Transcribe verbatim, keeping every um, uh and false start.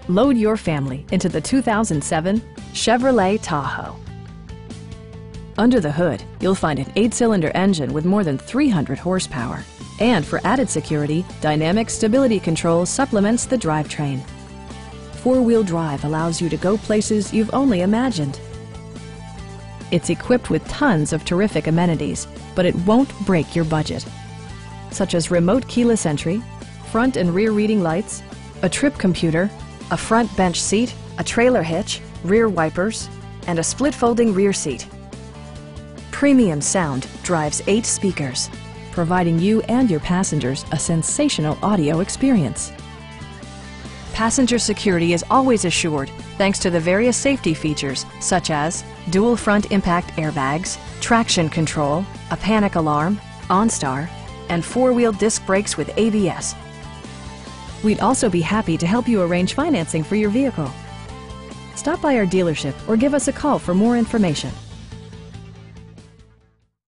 Load your family into the two thousand seven Chevrolet Tahoe. Under the hood, you'll find an eight-cylinder engine with more than three hundred horsepower. And for added security, dynamic stability control supplements the drivetrain. Four-wheel drive allows you to go places you've only imagined. It's equipped with tons of terrific amenities, but it won't break your budget, such as remote keyless entry, front and rear reading lights, a trip computer, a front bench seat, a trailer hitch, rear wipers, and a split folding rear seat. Premium sound drives eight speakers, providing you and your passengers a sensational audio experience. Passenger security is always assured thanks to the various safety features such as dual front impact airbags, traction control, a panic alarm, OnStar, and four-wheel disc brakes with A B S. We'd also be happy to help you arrange financing for your vehicle. Stop by our dealership or give us a call for more information.